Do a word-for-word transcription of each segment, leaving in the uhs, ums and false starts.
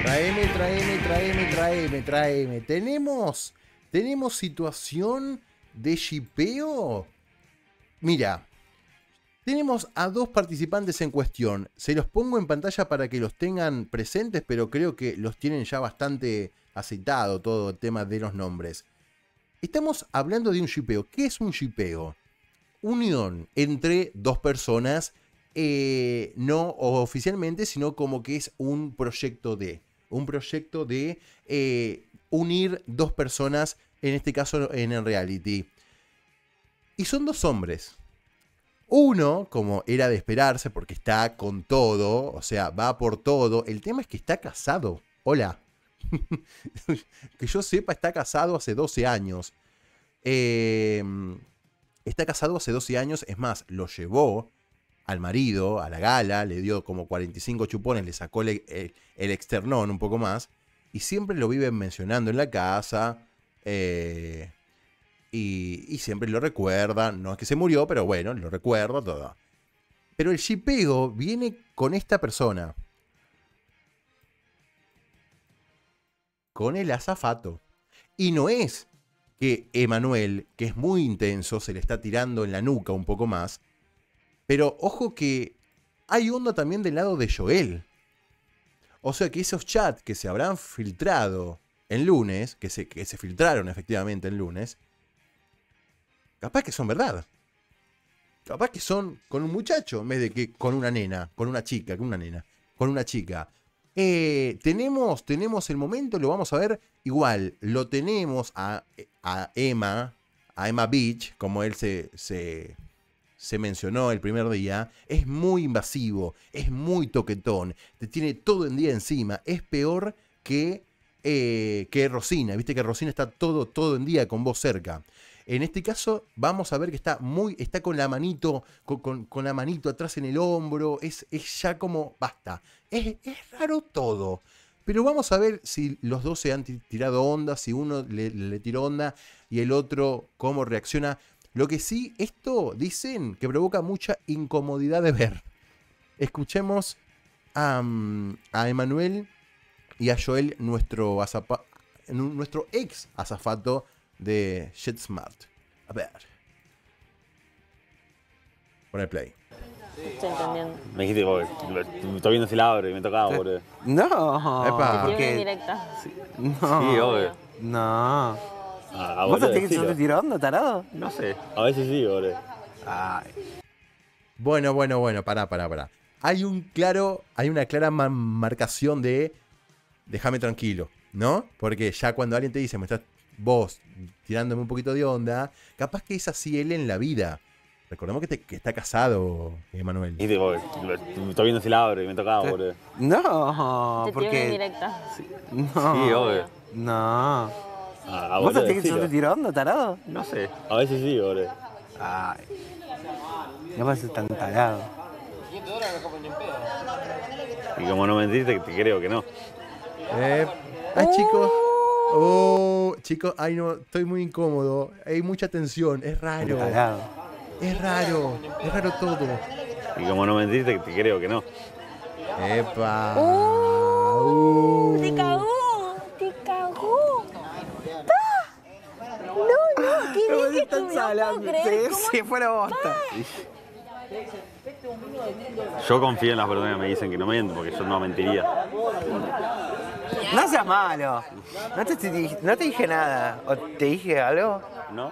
Traeme, traeme, traeme, traeme, traeme. ¿Tenemos, tenemos situación de shipeo? Mira, tenemos a dos participantes en cuestión. Se los pongo en pantalla para que los tengan presentes, pero creo que los tienen ya bastante aceitado todo el tema de los nombres. Estamos hablando de un shipeo. ¿Qué es un shipeo? Unión entre dos personas, eh, no oficialmente, sino como que es un proyecto de... Un proyecto de eh, unir dos personas, en este caso en el reality. Y son dos hombres. Uno, como era de esperarse, porque está con todo, o sea, va por todo. El tema es que está casado. Hola. Que yo sepa, está casado hace doce años. Eh, está casado hace doce años, es más, lo llevó al marido, a la gala, le dio como cuarenta y cinco chupones, le sacó el, el, el externón un poco más, y siempre lo viven mencionando en la casa, eh, y, y siempre lo recuerdan, no es que se murió, pero bueno, lo recuerda todo. Pero el shipeo viene con esta persona, con el azafato, y no es que Emanuel, que es muy intenso, se le está tirando en la nuca un poco más. Pero ojo que hay onda también del lado de Joel. O sea que esos chats que se habrán filtrado en lunes, que se, que se filtraron efectivamente en lunes, capaz que son verdad. Capaz que son con un muchacho en vez de que con una nena, con una chica, con una nena, con una chica. Eh, tenemos, tenemos el momento, lo vamos a ver. Igual, lo tenemos a, a Emma, a Emma Beach, como él se... se se mencionó el primer día, es muy invasivo, es muy toquetón, te tiene todo el día encima, es peor que, eh, que Rosina, viste que Rosina está todo, todo el día con vos cerca. En este caso vamos a ver que está muy, está con la manito, con, con, con la manito atrás en el hombro, es, es ya como, basta, es, es raro todo. Pero vamos a ver si los dos se han tirado onda, si uno le, le tiró onda y el otro cómo reacciona. Lo que sí, esto dicen que provoca mucha incomodidad de ver. Escuchemos a, a Emanuel y a Joel, nuestro, azapa, nuestro ex azafato de JetSmart. A ver. Pon el play. Estoy entendiendo. Me dijiste, porque estoy viendo si la abre y me tocaba, boludo. No. Epa. Tiene Porque... una indirecta. Sí. Sí, No. obvio. No. Ah, ¿Vos boludo, sentís que se decilo. te tiró onda, tarado? No sé, a veces sí, boludo. Ay. Bueno, bueno, bueno, pará, pará, pará. Hay un claro, hay una clara ma- marcación de déjame tranquilo, ¿no? Porque ya cuando alguien te dice, me estás vos tirándome un poquito de onda, capaz que es así él en la vida. Recordemos que, te, que está casado, Emanuel. Me dijiste, porque estoy viendo si la abre y me tocaba, boludo. No, Te tiró una porque... indirecta. No. Sí, obvio. No. Ah, ¿Vos boludo, sentís que se decilo. te tiró onda, tarado? No sé, a veces sí, boludo. Ay. No vas a ser tan tarado. Y como no mentiste, te creo que no. Eh, ay, chicos. Oh, chicos, ay no, estoy muy incómodo. Hay mucha tensión, es raro. Tarado. Es raro, es raro todo. Y como no mentiste, te creo que no. Epa. ¡Uh! ¡Te Uh. cagó! ¡Te cagó! ¡Ah! No, no, qué bien que estuvo, no puedo creer cómo... Se fue la bosta. Yo confío en las personas que me dicen que no mienten, porque yo no mentiría. No seas malo. No te, te dije, no te dije nada. ¿O te dije algo? ¿No?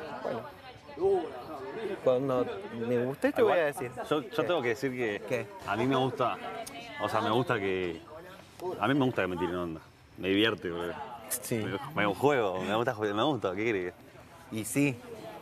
Cuando me guste te voy a decir. Yo, yo tengo que decir que ¿Qué? a mí me gusta, o sea, me gusta que... A mí me gusta que me tiren onda. Me divierte, boludo. Sí. Me, me juego, me gusta, me gusta, ¿qué crees? Y sí,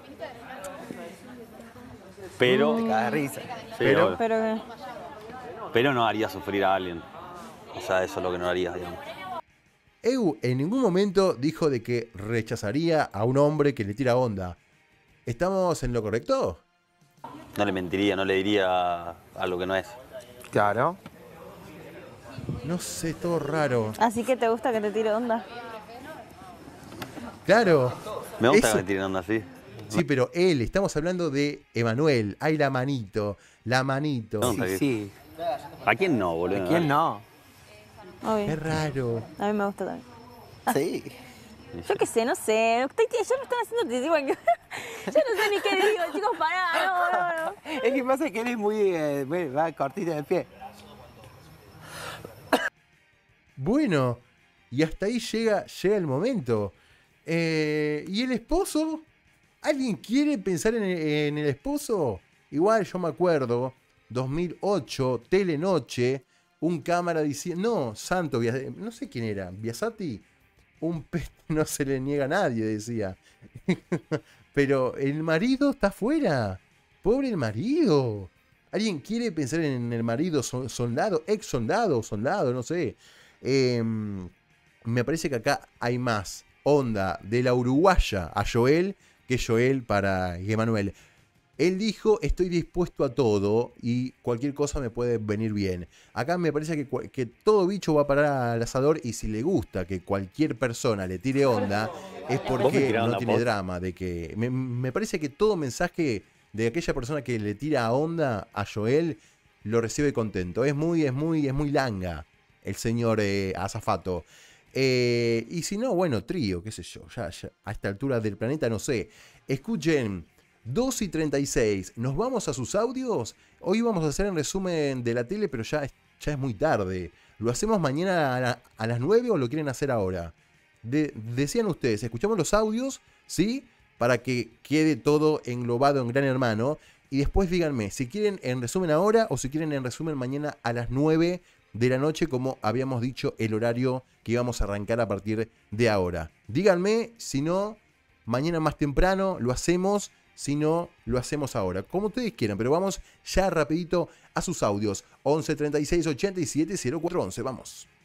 Pero... te cagas de risa. Sí, Pero- obvio. Pero que... Pero no haría sufrir a alguien. O sea, eso es lo que no haría, digamos. Eu en ningún momento dijo de que rechazaría a un hombre que le tira onda. ¿Estamos en lo correcto? No le mentiría, no le diría algo que no es. Claro. No sé, todo raro. Así que te gusta que te tire onda. Claro. Me gusta Eso- que me tiren onda así. Sí, pero él, estamos hablando de Emanuel. Hay la manito, la manito. No, Sí, está sí. ¿A quién no, boludo? ¿A quién no? obvio. Qué raro. A mí me gusta también. Sí. Yo qué sé, no sé. Estoy, ya me están haciendo te digo que yo no sé ni qué digo, chicos, pará, no, no, no. Es que pasa que él es muy, eh, bueno, va cortito de pie. Bueno, y hasta ahí llega, llega el momento. Eh, ¿Y el esposo? ¿Alguien quiere pensar en el, en el esposo? Igual yo me acuerdo, dos mil ocho, Telenoche, un cámara diciendo, no, Santo, Bias- no sé quién era, Biasati, un peste no se le niega a nadie, decía. Pero el marido está afuera. Pobre el marido. ¿Alguien quiere pensar en el marido so- soldado, ex soldado, soldado, no sé? Eh, me parece que acá hay más onda de la uruguaya a Joel que Joel para Emanuel. Él dijo, estoy dispuesto a todo y cualquier cosa me puede venir bien. Acá me parece que, cua- que todo bicho va a parar al asador y si le gusta que cualquier persona le tire onda, es ¿Vos me porque tirás no onda, tiene Pot? drama. De que, me, me parece que todo mensaje de aquella persona que le tira onda a Joel lo recibe contento. Es muy, es muy, es muy langa el señor eh, azafato. Eh, y si no, bueno, trío, qué sé yo, ya, ya a esta altura del planeta no sé. Escuchen, dos y treinta y seis, ¿nos vamos a sus audios? Hoy vamos a hacer un resumen de la tele, pero ya es, ya es muy tarde. ¿Lo hacemos mañana a, la- a las nueve o lo quieren hacer ahora? De- decían ustedes, escuchamos los audios, ¿sí? Para que quede todo englobado en Gran Hermano. Y después díganme si quieren en resumen ahora o si quieren en resumen mañana a las nueve de la noche, como habíamos dicho, el horario que íbamos a arrancar a partir de ahora. Díganme, si no, mañana más temprano lo hacemos, si no, lo hacemos ahora, como ustedes quieran, pero vamos ya rapidito a sus audios. once treinta y seis ochenta y siete cero cuatro once, vamos.